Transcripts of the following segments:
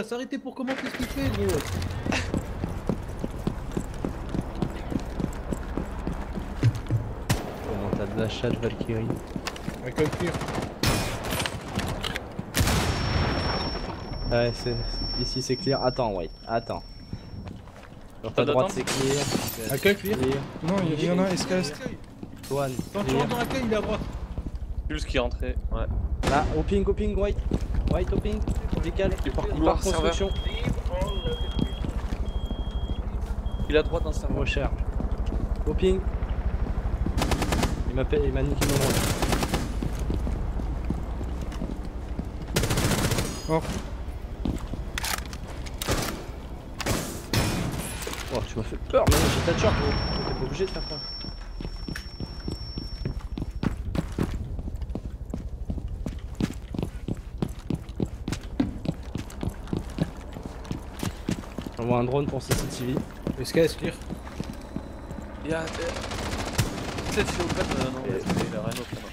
va s'arrêter pour commenter ce qu'il fait, gros. Comment t'as de la chatte, Valkyrie? Avec un cuir. Ouais, ici c'est clear. Attends, wait, attends. Sur ta droite c'est clear. Accueil, clear. Non, il y en a un SKS. One, Quand tu clear. rentres dans l'accueil, il est à droite. Pulse qui est rentré, ouais. Là, au ping, white. White au ping. Décale. Il part Il couloir, part construction. Il est à droite d'un serveur. Recharge. Au ping. Il m'a niqué mon rôle. Oh. Oh, tu m'as fait peur, mais j'ai ta short. T'es pas obligé de faire ça. J'envoie un drone pour CCTV. SKS, clear. Il y a. Peut-être qu'il est au plat, non, il a rien autre.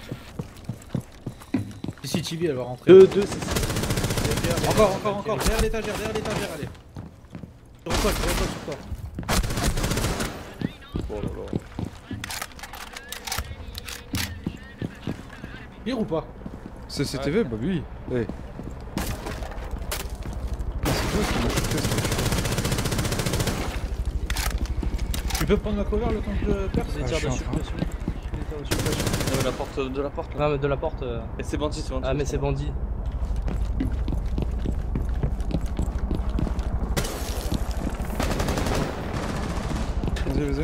CCTV, elle va rentrer. 2, c'est Encore. Derrière l'étagère, allez. Je recolle sur toi. Oh là là. Clear ou pas? C'est CTV, bah oui. Hey. C'est toi qui m'as shooté ça. Tu peux prendre ma cover le temps que je perce? des tirs je de suis en train. suppression. De la porte là. Non, mais de la porte. Et c'est bandit, c'est bandit. Ah, mais c'est bandit. Vas-y.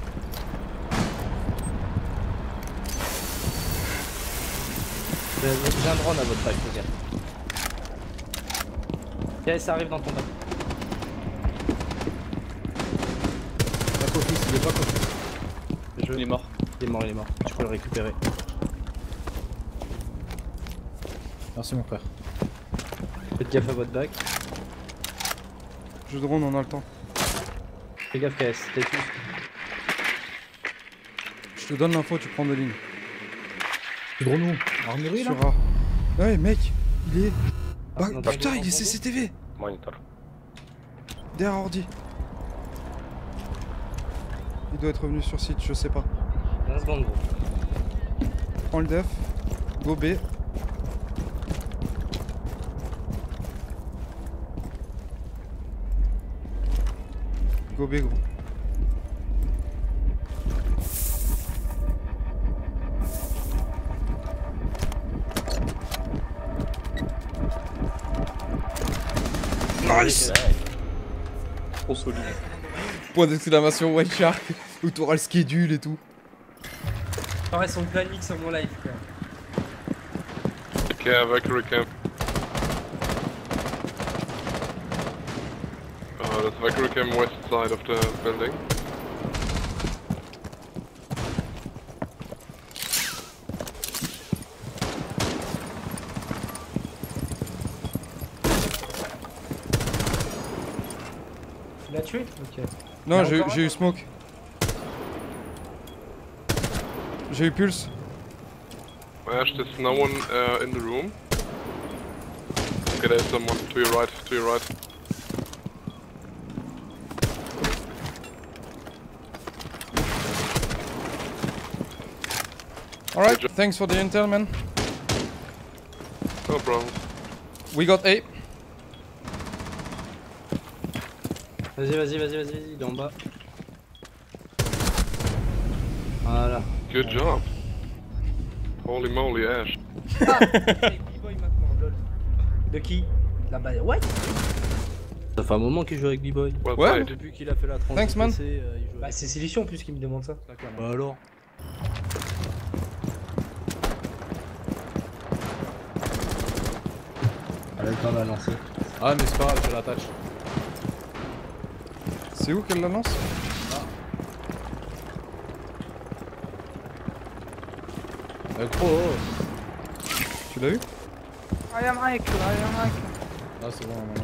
J'ai un drone à votre back, les gars. Ok, ça arrive dans ton back. Back office, il est back office. Il est mort. Il est mort. Tu peux le récupérer. Merci mon frère. Faites gaffe à votre back. Je drone, on a le temps. Fais gaffe KS, t'es tous. Je te donne l'info, tu prends de ligne. C'est gros nous. Armurerie là? Sur A. Ouais, mec, il est. Ah, Bah, non, putain, il est dans ton CCTV. Monitor. Derrière ordi. Il doit être revenu sur site, je sais pas. 20 secondes, gros. Prends le def. Go B. Go B, gros. Nice. Trop solide. Point d'exclamation White Shark. Où t'auras le schedule et tout. Pareil son planning sur mon live quoi. Okay, Valkyrie camp. That's Valkyrie camp west side of the building. Tu l'as tué? Ok. Non, Il y a encore j'ai un, eu smoke. J'ai eu pulse. Ash, there's no one in the room. Okay, there's someone to your right, Alright, thanks for the intel, man. No problem. We got A. Vas-y, il est en bas. Voilà. Good job. Holy moly, Ash. B-boy maintenant, lol. De qui? Là-bas, ouais. Ça fait un moment qu'il joue avec B-Boy. Well Ouais. played. Depuis qu'il a fait la transition Thanks, man. PC, il joue Bah avec... c'est Sélition en plus qui me demande ça. Bah alors. Elle a le temps de la lancer. Ah mais c'est pas grave, je l'attache. C'est où qu'elle la lance? Gros, Tu l'as eu? ah c'est bon maintenant.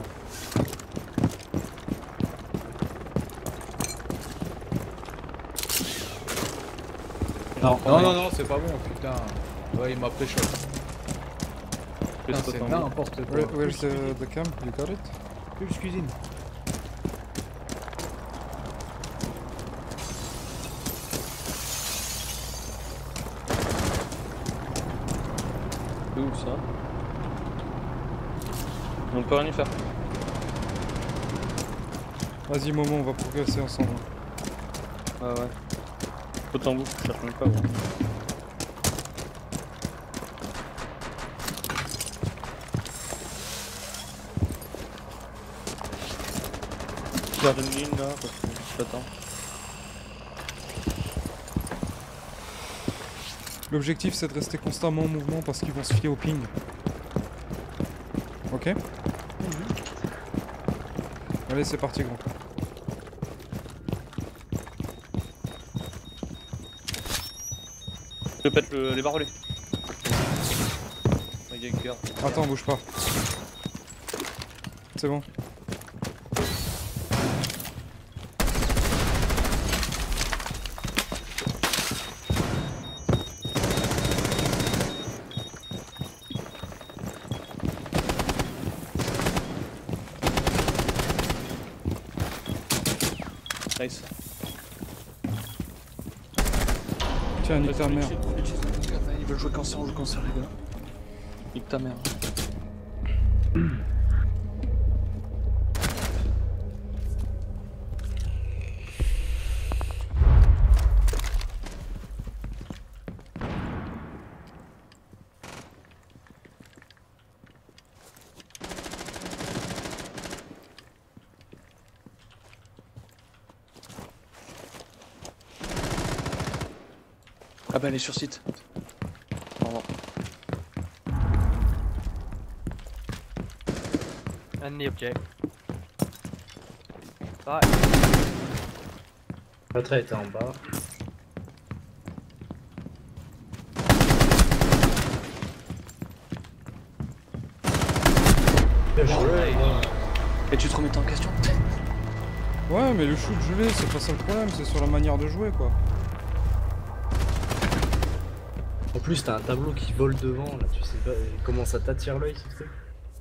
Non, c'est pas bon, putain. Ouais, il m'a pré-shot. Putain, c'est n'importe quoi. Where's the cam? You got it? Plus cuisine. C'est où ça? On peut rien y faire. Vas-y, Momo, on va progresser ensemble. Ah ouais. Autant vous, je cherche même pas. Ouais. Je garde une ligne là parce que j'attends. L'objectif, c'est de rester constamment en mouvement parce qu'ils vont se fier au ping. Ok? Allez, c'est parti, gros. Je pète les barbelés. Ouais, y a une garde. Attends, bouge pas. C'est bon. Nice. Tiens, nique ta mère. Ils veulent jouer cancer, on joue cancer les gars. Nique ta mère. Ah bah elle est sur site. Au revoir. And the object. Bye. L'autre était en bas. Et tu te remets en question? Ouais, mais le shoot gelé, c'est pas ça le problème, c'est sur la manière de jouer, quoi. En plus, t'as un tableau qui vole devant, là, tu sais pas comment ça t'attire l'œil ce truc.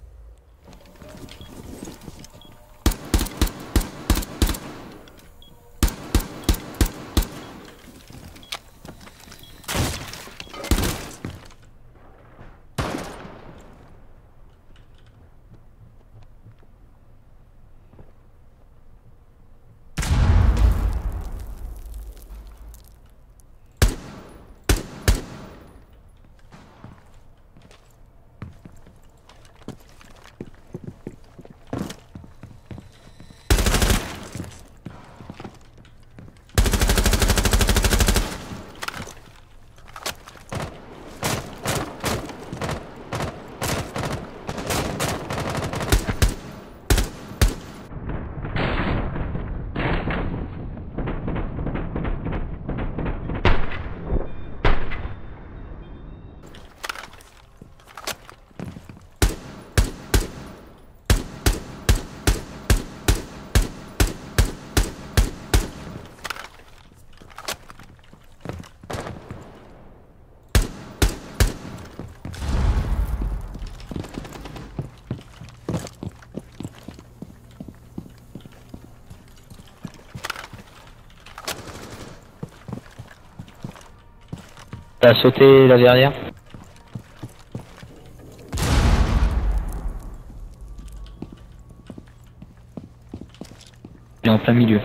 T'as sauté la verrière. Il est en plein milieu.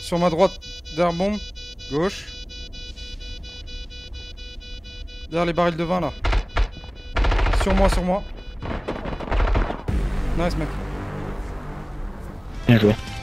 Sur ma droite, derrière bombe. Gauche. Derrière les barils de vin là. Sur moi, sur moi. Nice mec. Bien joué.